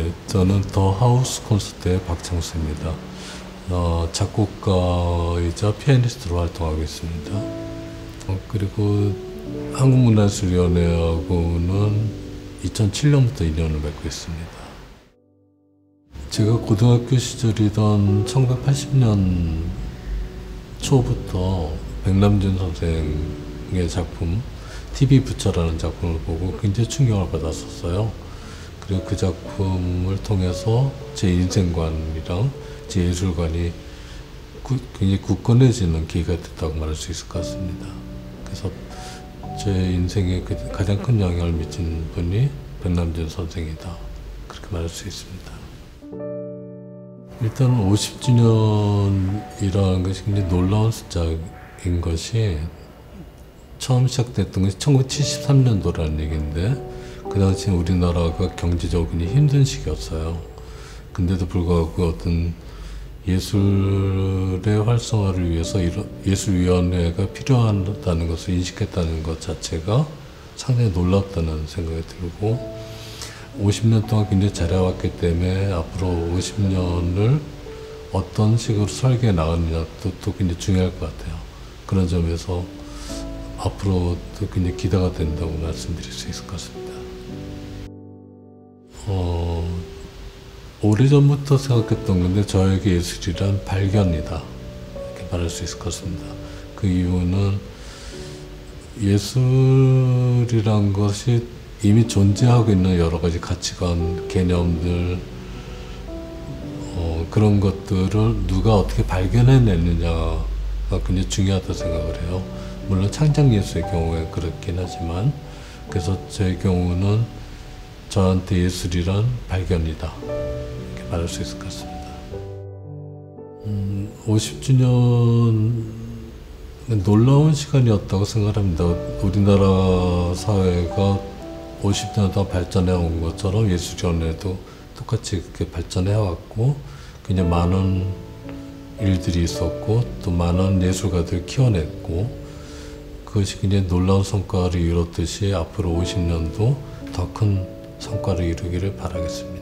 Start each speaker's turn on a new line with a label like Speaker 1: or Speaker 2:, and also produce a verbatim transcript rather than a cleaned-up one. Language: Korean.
Speaker 1: 네, 저는 더 하우스 콘서트의 박창수입니다. 어, 작곡가이자 피아니스트로 활동하고 있습니다. 어, 그리고 한국문화예술위원회하고는 이천칠 년부터 인연을 맺고 있습니다. 제가 고등학교 시절이던 천구백팔십 년 초부터 백남준 선생의 작품 티비 부처라는 작품을 보고 굉장히 충격을 받았었어요. 그리고 그 작품을 통해서 제 인생관이랑 제 예술관이 구, 굉장히 굳건해지는 계기가 됐다고 말할 수 있을 것 같습니다. 그래서 제 인생에 가장 큰 영향을 미친 분이 백남준 선생이다, 그렇게 말할 수 있습니다. 일단 오십 주년이라는 것이 굉장히 놀라운 숫자인 것이, 처음 시작됐던 것이 천구백칠십삼 년도라는 얘기인데, 그 당시에 우리나라가 경제적으로 굉장히 힘든 시기였어요. 근데도 불구하고 어떤 예술의 활성화를 위해서 예술위원회가 필요하다는 것을 인식했다는 것 자체가 상당히 놀랍다는 생각이 들고, 오십 년 동안 굉장히 잘해왔기 때문에 앞으로 오십 년을 어떤 식으로 설계해 나가느냐도 또 굉장히 중요할 것 같아요. 그런 점에서 앞으로도 굉장히 기대가 된다고 말씀드릴 수 있을 것 같습니다. 어, 오래전부터 생각했던 건데, 저에게 예술이란 발견이다, 이렇게 말할 수 있을 것 같습니다. 그 이유는 예술이란 것이 이미 존재하고 있는 여러 가지 가치관, 개념들, 어, 그런 것들을 누가 어떻게 발견해내느냐가 굉장히 중요하다고 생각을 해요. 물론 창작예술의 경우에 그렇긴 하지만, 그래서 제 경우는 저한테 예술이란 발견이다, 이렇게 말할 수 있을 것 같습니다. 음, 오십 주년 놀라운 시간이었다고 생각합니다. 우리나라 사회가 오십 년 동안 발전해 온 것처럼 예술위원회도 똑같이 그렇게 발전해 왔고, 그냥 많은 일들이 있었고, 또 많은 예술가들을 키워냈고, 그것이 굉장히 놀라운 성과를 이뤘듯이 앞으로 오십 년도 더 큰 성과를 이루기를 바라겠습니다.